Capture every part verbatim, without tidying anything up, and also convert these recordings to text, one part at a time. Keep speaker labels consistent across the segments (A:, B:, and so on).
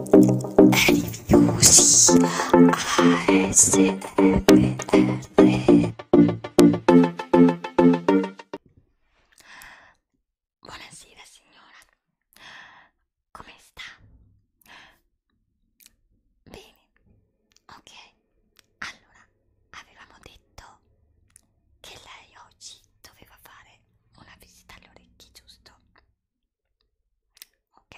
A: Reviews A S M R. Buonasera signora, come sta? Bene, ok. Allora, avevamo detto che lei oggi doveva fare una visita alle orecchie, giusto? Ok.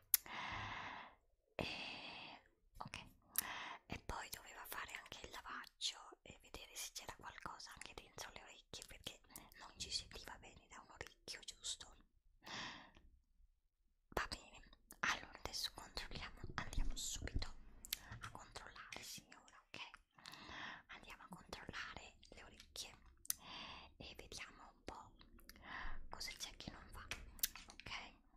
A: E, ok. E poi doveva fare anche il lavaggio e vedere se c'era qualcosa anche dentro le orecchie perché non ci sentiva bene da un orecchio, giusto? Va bene, allora adesso controlliamo, andiamo subito a controllare signora, ok? Andiamo a controllare le orecchie e vediamo un po' cosa c'è che non va, ok?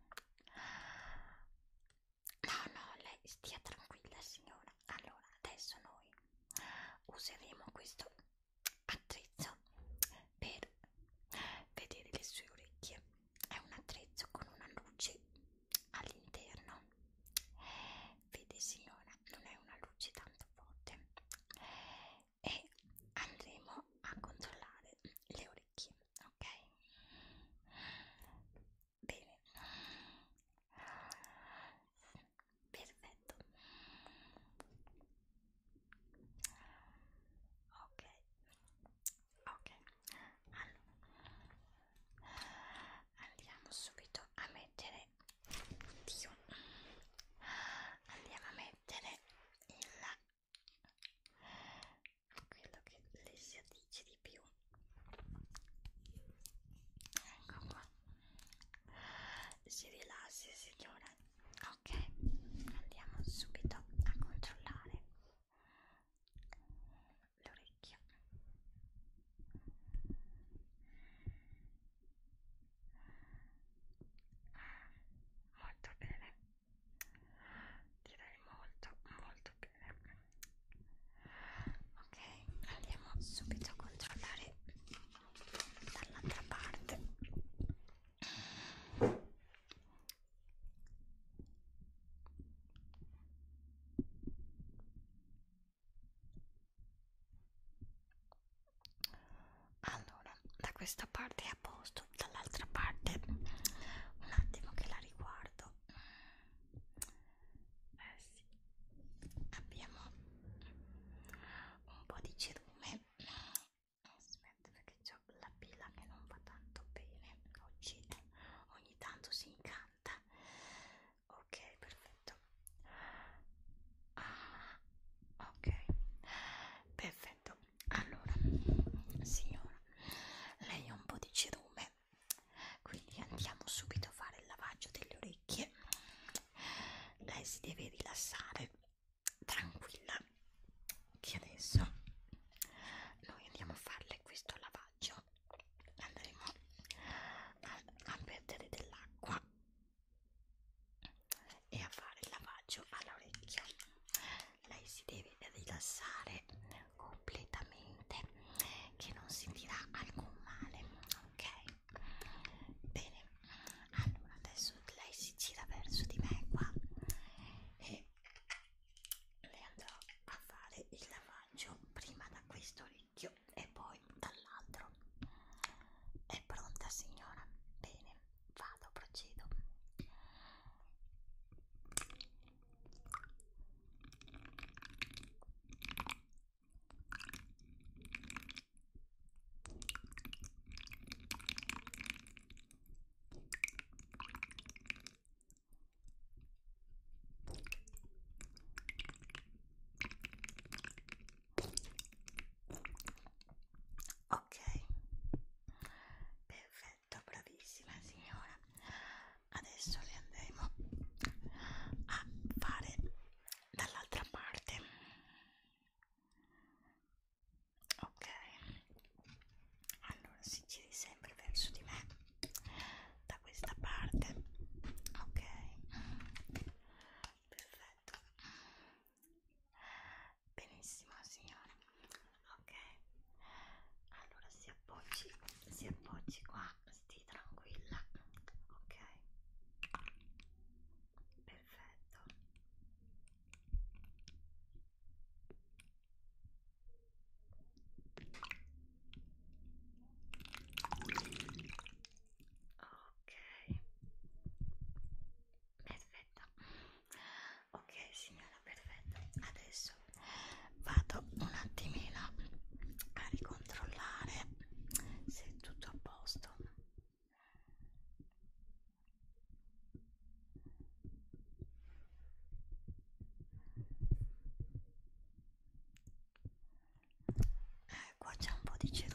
A: No, no, lei stia tranquilla signora. Allora, adesso noi useremo questo attrezzo per vedere le sue orecchie. È un attrezzo con una luce all'interno. Vede signora, non è una luce tanto forte. E andremo a controllare le orecchie, ok? Bene. Perfetto. Ok, ok. Allora, andiamo subito a mettere, oddio, andiamo a mettere il quello che le si addice di più. Ecco qua. Si rilassi signora. Ok, andiamo subito a controllare l'orecchio. Molto bene, direi molto molto bene. Ok, andiamo subito a controllare dall'altra parte. Allora, da questa parte è a posto, dall'altra parte un attimo che la riguardo. Eh sì, abbiamo un po' di cerume. Aspetta perché ho la pila che non va tanto bene oggi, ogni tanto si incanta. Ok, perfetto. Ah, ok, perfetto. Allora signora, lei ha un po' di cerume, quindi andiamo codice